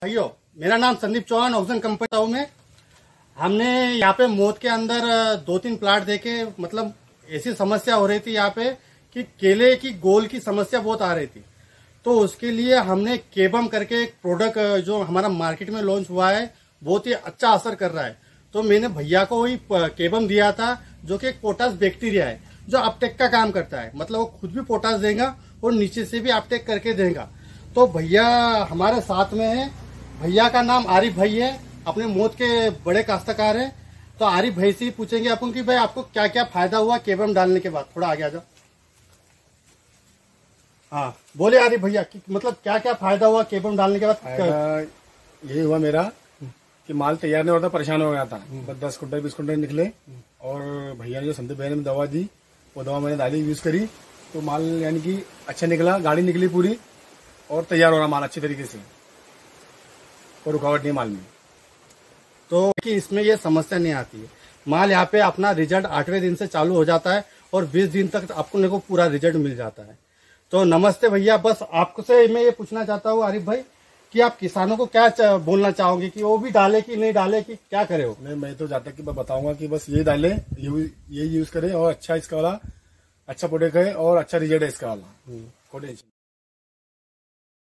भाइयों, मेरा नाम संदीप चौहान, ऑक्सीजन कंपनी हूँ मैं। हमने यहाँ पे मौत के अंदर 2-3 प्लाट देखे। मतलब ऐसी समस्या हो रही थी यहाँ पे कि केले की गोल की समस्या बहुत आ रही थी। तो उसके लिए हमने केबम करके एक प्रोडक्ट जो हमारा मार्केट में लॉन्च हुआ है, बहुत ही अच्छा असर कर रहा है। तो मैंने भैया को वही केबम दिया था, जो कि एक पोटास बैक्टीरिया है जो अपटेक का काम करता है। मतलब वो खुद भी पोटास देगा और नीचे से भी अपटेक करके देगा। तो भैया हमारे साथ में है। भैया का नाम आरिफ भाई है, अपने मौत के बड़े काश्तकार हैं। तो आरिफ भाई से ही पूछेंगे अपन कि भाई आपको क्या क्या फायदा हुआ केबम डालने के बाद। थोड़ा आगे आ जाओ। हाँ बोले आरिफ भैया कि मतलब क्या क्या फायदा हुआ केबम डालने के बाद। यही हुआ मेरा कि माल तैयार नहीं होता, परेशान हो गया था। बस 10 कुंटल 20 कुंटल निकले। और भैया ने जो संदीप भैया ने दवा दी, वो दवा मैंने डाली, यूज करी, तो माल यानी कि अच्छा निकला, गाड़ी निकली पूरी और तैयार हो रहा माल अच्छी तरीके से, कोई रुकावट नहीं माल में। तो कि इसमें ये समस्या नहीं आती है। माल यहाँ पे अपना रिजल्ट 8वें दिन से चालू हो जाता है और 20 दिन तक आपको पूरा रिजल्ट मिल जाता है। तो नमस्ते भैया, बस आपसे मैं ये पूछना चाहता हूँ आरिफ भाई कि आप किसानों को क्या बोलना चाहोगे कि वो भी डाले कि नहीं डाले, कि क्या करे हो। नहीं, मैं तो जाता कि मैं बताऊंगा कि बस ये डाले, ये यूज करें और अच्छा इसका वाला अच्छा प्रोडक्ट है और अच्छा रिजल्ट है इसका वाला। कोई टेंशन